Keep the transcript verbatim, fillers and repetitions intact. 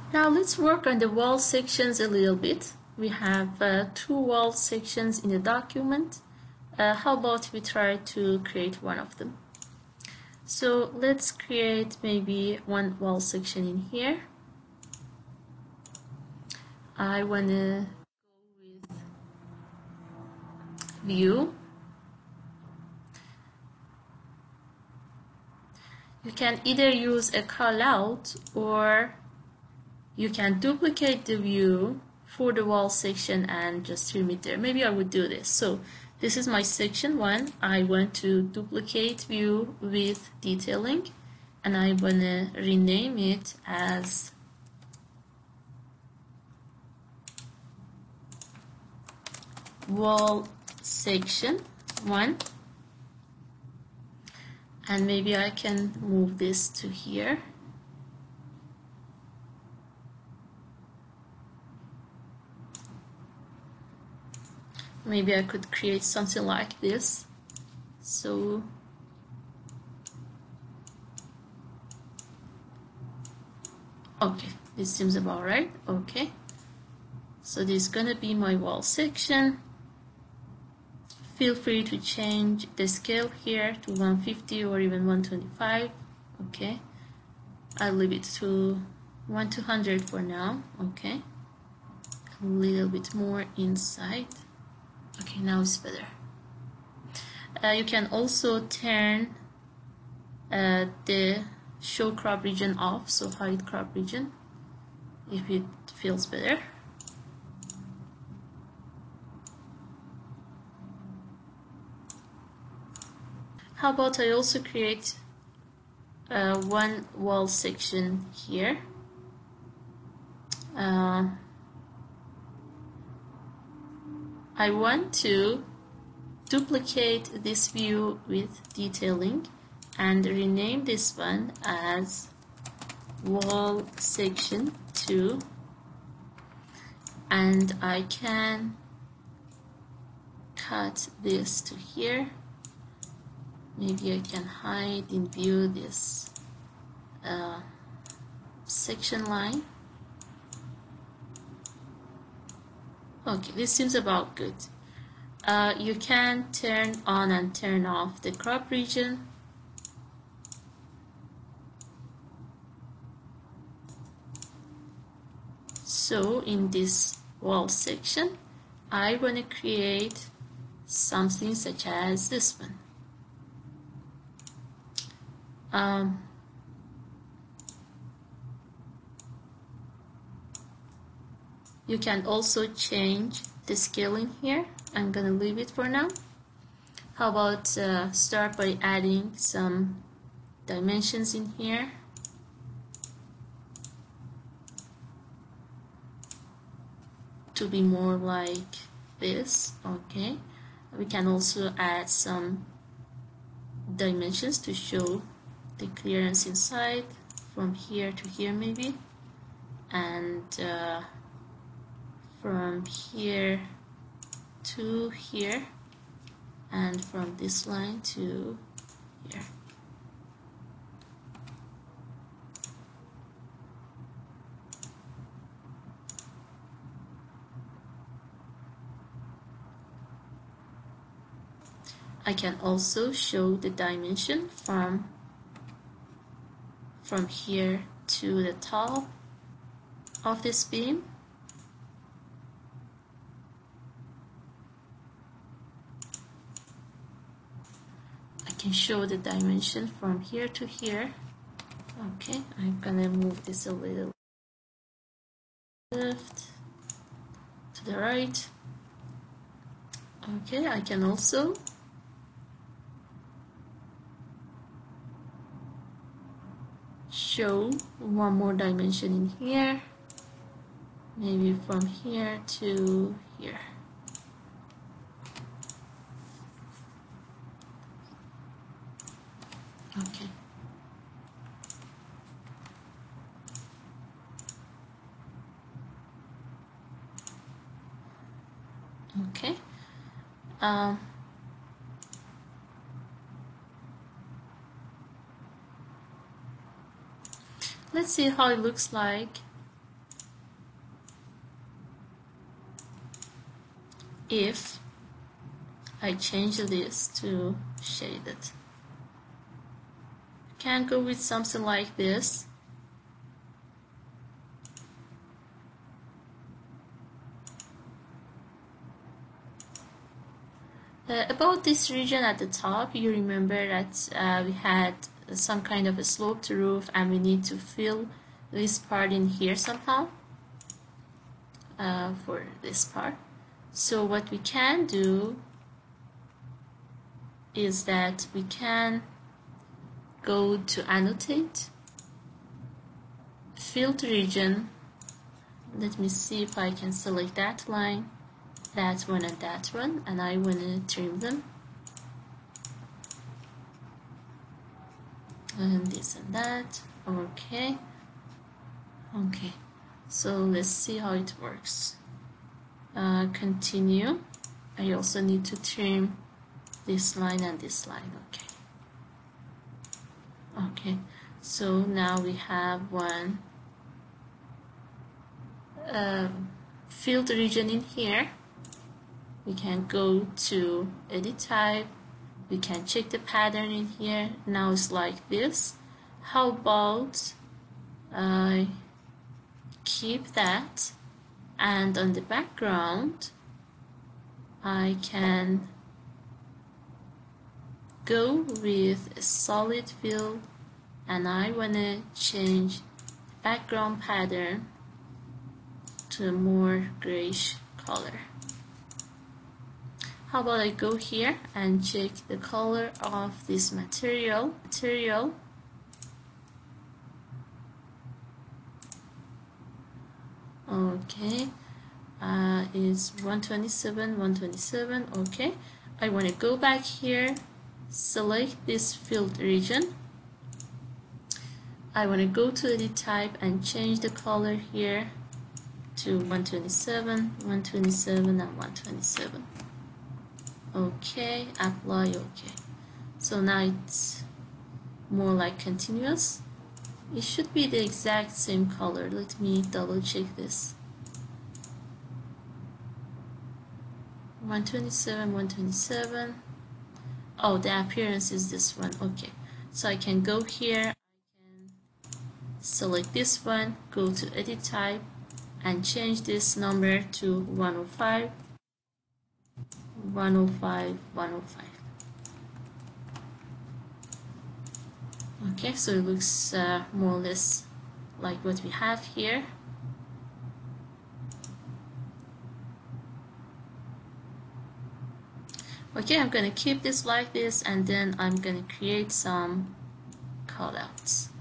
Now let's work on the wall sections a little bit. We have uh, two wall sections in the document. Uh, how about we try to create one of them? So let's create maybe one wall section in here. I want to go with view. You can either use a callout or you can duplicate the view for the wall section and just trim it there. Maybe I would do this. So this is my section one. I want to duplicate view with detailing and I want to rename it as wall section one. And maybe I can move this to here. Maybe I could create something like this. So okay, this seems about right. Okay, so this is gonna be my wall section. Feel free to change the scale here to one fifty or even one twenty-five. Okay, I'll leave it to one two hundred for now. Okay, a little bit more inside. Okay, now it's better. Uh, you can also turn uh, the show crop region off, so hide crop region if it feels better. How about I also create uh, one wall section here. Uh, I want to duplicate this view with detailing and rename this one as wall section two, and I can cut this to here. Maybe I can hide in view this uh, section line. Okay, this seems about good. Uh, you can turn on and turn off the crop region. So in this wall section, I want to create something such as this one. Um, you can also change the scale in here. I'm gonna leave it for now. How about uh, start by adding some dimensions in here. To be more like this. Okay, we can also add some dimensions to show the clearance inside from here to here maybe, and uh, from here to here, and from this line to here. I can also show the dimension from from here to the top of this beam. I can show the dimension from here to here. Okay, I'm gonna move this a little left to the right. Okay, I can also show one more dimension in here, maybe from here to here. Okay. Okay. Um, let's see how it looks like if I change this to shaded. Can go with something like this. Uh, about this region at the top, you remember that uh, we had some kind of a sloped roof and we need to fill this part in here somehow uh, for this part. So what we can do is that we can go to annotate, filled region. Let me see if I can select that line, that one and that one, and I want to trim them. And this and that. Okay. Okay. So let's see how it works. Uh, continue. I also need to trim this line and this line. Okay. Okay. So now we have one uh, filled region in here. We can go to edit type. We can check the pattern in here. Now it's like this. How about I keep that, and on the background I can go with a solid fill, and I want to change the background pattern to a more grayish color. How about I go here and check the color of this material material okay, uh, is one twenty-seven, one twenty-seven. Okay, I want to go back here, select this filled region. I want to go to edit type and change the color here to one twenty-seven, one twenty-seven, and one twenty-seven. Okay, apply. Okay, so now it's more like continuous. It should be the exact same color. Let me double check this. one twenty-seven, one twenty-seven. Oh, the appearance is this one. Okay, so I can go here, I can select this one, go to edit type and change this number to one oh five, one oh five, one oh five. Okay, so it looks uh, more or less like what we have here. Okay, I'm going to keep this like this, and then I'm going to create some callouts.